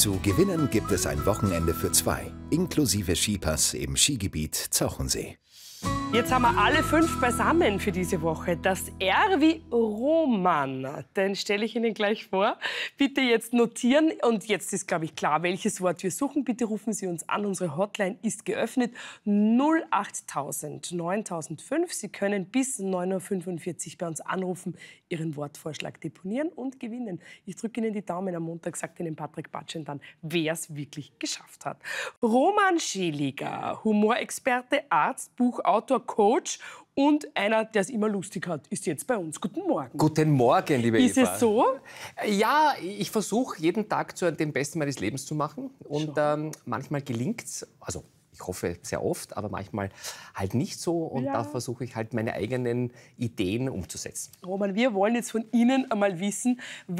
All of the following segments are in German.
Zu gewinnen gibt es ein Wochenende für zwei, inklusive Skipass im Skigebiet Zauchensee. Jetzt haben wir alle 5 beisammen für diese Woche. Das R wie Roman, den stelle ich Ihnen gleich vor. Bitte jetzt notieren. Und jetzt ist, glaube ich, klar, welches Wort wir suchen. Bitte rufen Sie uns an. Unsere Hotline ist geöffnet. 08000 9005. Sie können bis 9:45 Uhr bei uns anrufen, Ihren Wortvorschlag deponieren und gewinnen. Ich drücke Ihnen die Daumen. Am Montag sagt Ihnen Patrick Batschen dann, wer es wirklich geschafft hat. Roman Scheliger, Humorexperte, Arzt, Buchautor, Coach und einer, der es immer lustig hat, ist jetzt bei uns. Guten Morgen. Guten Morgen, liebe Ist Eva. es so? Ja, ich versuche jeden Tag zu dem Besten meines Lebens zu machen. Und manchmal gelingt es, also ich hoffe sehr oft, aber manchmal halt nicht so. Und da versuche ich halt meine eigenen Ideen umzusetzen. Roman, wir wollen jetzt von Ihnen einmal wissen,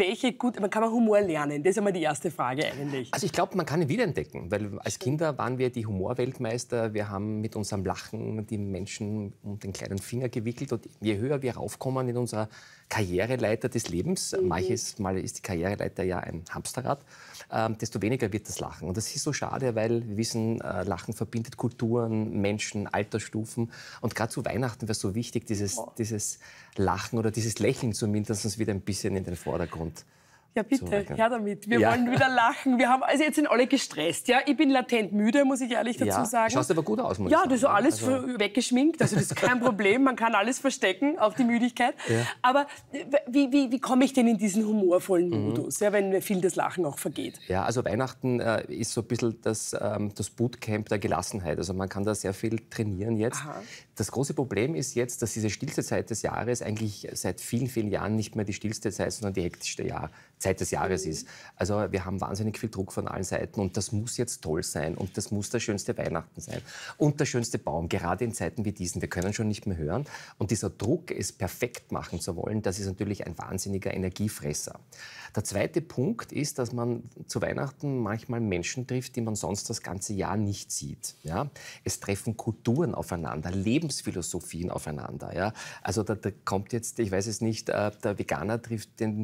man kann Humor lernen? Das ist einmal die erste Frage eigentlich. Also ich glaube, man kann ihn wiederentdecken, weil als Kinder waren wir die Humorweltmeister. Wir haben mit unserem Lachen die Menschen um den kleinen Finger gewickelt. Und je höher wir raufkommen in unserer Karriereleiter des Lebens, manches Mal ist die Karriereleiter ja ein Hamsterrad, desto weniger wird das Lachen. Und das ist so schade, weil wir wissen, Lachen verbindet Kulturen, Menschen, Altersstufen. Und gerade zu Weihnachten wäre es so wichtig, dieses Lachen oder dieses Lächeln zumindest wieder ein bisschen in den Vordergrund. Ja, bitte, her damit. Wir wollen wieder lachen. Also jetzt sind alle gestresst. Ja? Ich bin latent müde, muss ich ehrlich dazu sagen. Schaust aber gut aus, muss ich sagen. Ja, das ist alles weggeschminkt. Also das ist kein Problem. Man kann alles verstecken auf die Müdigkeit. Ja. Aber wie komme ich denn in diesen humorvollen Modus, wenn viel das Lachen auch vergeht? Ja, also Weihnachten ist so ein bisschen das Bootcamp der Gelassenheit. Also man kann da sehr viel trainieren jetzt. Aha. Das große Problem ist jetzt, dass diese stillste Zeit des Jahres eigentlich seit vielen, vielen Jahren nicht mehr die stillste Zeit, sondern die hektischste Zeit des Jahres ist. Also wir haben wahnsinnig viel Druck von allen Seiten und das muss jetzt toll sein und das muss das schönste Weihnachten sein und der schönste Baum, gerade in Zeiten wie diesen. Wir können schon nicht mehr hören und dieser Druck, es perfekt machen zu wollen, das ist natürlich ein wahnsinniger Energiefresser. Der zweite Punkt ist, dass man zu Weihnachten manchmal Menschen trifft, die man sonst das ganze Jahr nicht sieht. Ja? Es treffen Kulturen aufeinander, Lebensphilosophien aufeinander. Ja? Also da kommt jetzt, ich weiß es nicht, der Veganer trifft den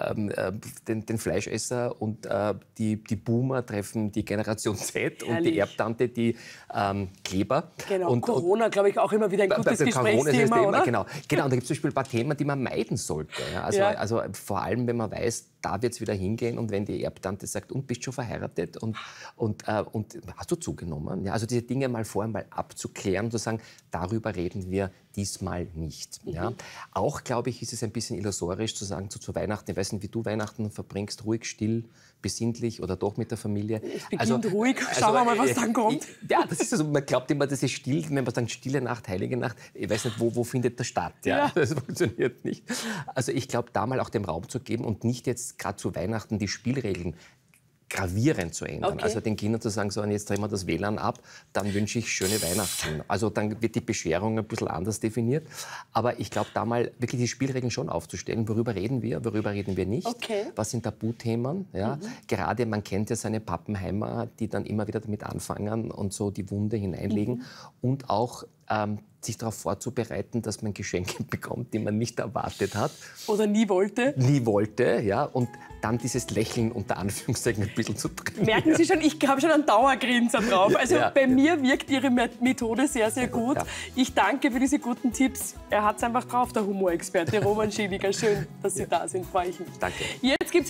Fleischesser und die Boomer treffen die Generation Z und die Erbtante die Kleber. Genau, und Corona, glaube ich, auch immer wieder ein gutes Gesprächsthema, oder? Genau, und da gibt es zum Beispiel ein paar Themen, die man meiden sollte. Ja? Also vor allem, wenn man weiß, da wird es wieder hingehen und wenn die Erbtante sagt, und bist schon verheiratet und hast du zugenommen? Ja, also diese Dinge mal vorher mal abzuklären und zu sagen, darüber reden wir diesmal nicht. Ja. Auch, glaube ich, ist es ein bisschen illusorisch zu sagen, zu Weihnachten, ich weiß nicht, wie du Weihnachten verbringst, ruhig, still, besinnlich oder doch mit der Familie. Ich beginne ruhig, schauen wir mal, was dann kommt. Ja, das ist also, man glaubt immer, das ist still, wenn man sagt, stille Nacht, heilige Nacht, ich weiß nicht, wo findet das statt? Ja. Das funktioniert nicht. Also ich glaube, da mal auch dem Raum zu geben und nicht jetzt gerade zu Weihnachten die Spielregeln gravierend zu ändern. Okay. Also den Kindern zu sagen, so, und jetzt drehen wir das WLAN ab, dann wünsche ich schöne Weihnachten. Also dann wird die Bescherung ein bisschen anders definiert. Aber ich glaube, da mal wirklich die Spielregeln schon aufzustellen. Worüber reden wir nicht? Okay. Was sind Tabuthemen? Ja? Gerade, man kennt ja seine Pappenheimer, die dann immer wieder damit anfangen und so die Wunde hineinlegen. Und auch sich darauf vorzubereiten, dass man Geschenke bekommt, die man nicht erwartet hat. Oder nie wollte. Nie wollte, ja. Und dann dieses Lächeln unter Anführungszeichen ein bisschen zu trainieren. Merken Sie schon, ich habe schon einen Dauergrinser drauf. Also bei mir wirkt Ihre Methode sehr, sehr gut. Ja. Ich danke für diese guten Tipps. Er hat es einfach drauf, der Humorexperte Roman Scheliger. Schön, dass Sie da sind, freue ich mich. Danke. Jetzt